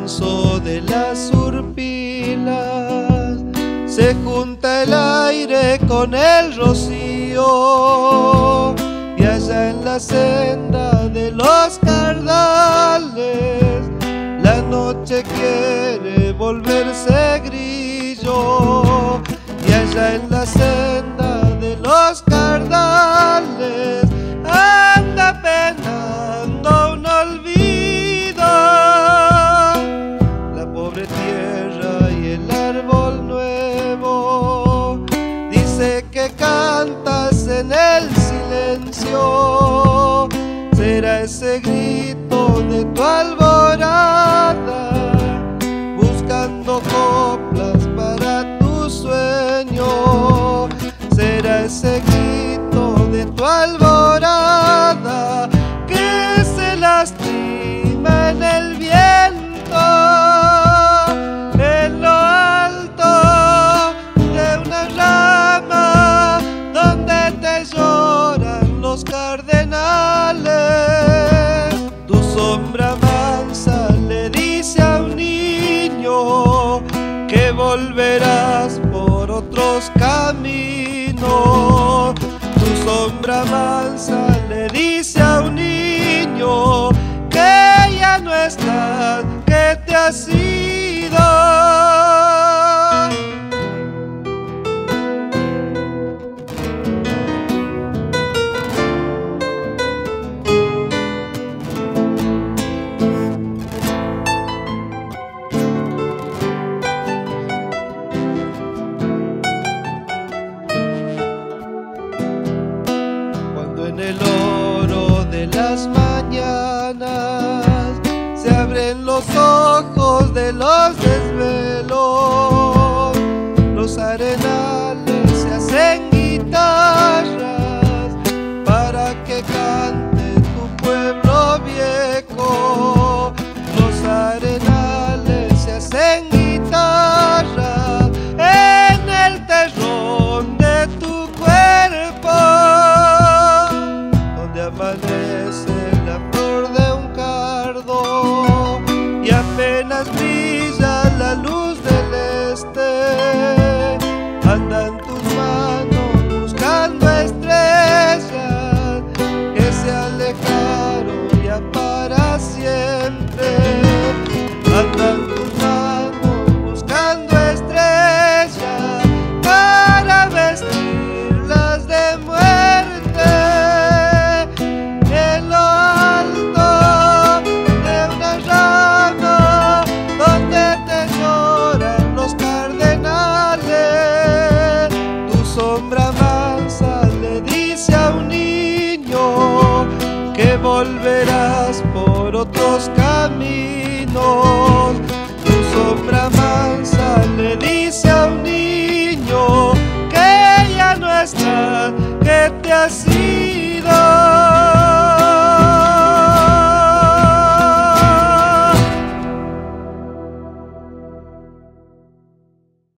manso de las urpilas se junta el aire con el rocío, y allá en la senda de los cardales la noche quiere volverse grillo, y allá en la senda de los cardales anda penando un olvido. La pobre tierra y el árbol nuevo dice que cantas en el silencio. Será ese grito de tu alborada buscando coplas para tu sueño. Será ese grito de tu alborada que se lastima en el viento, en lo alto de una rama donde te lloran los cardenales. Tu sombra mansa le dice a un niño que volverás por otros caminos. Tu sombra mansa le dice a un niño que ya no estás, que te has ido. En el oro de las mañanas se abren los ojos de los desvelos, los arenales se hacen guitarras para que cante tu pueblo viejo. Los arenales se hacen guitarras en el terrón de tu cuerpo. Amanece la flor de un cardo y apenas brilla la luz del este. Andan tus manos buscando estrellas que se alejaron ya para siempre. Andan tus manos buscando estrellas para vestirlas de muerte. Sombra mansa le dice a un niño que volverás por otros caminos. Tu sombra mansa le dice a un niño que ya no estás, que te has ido.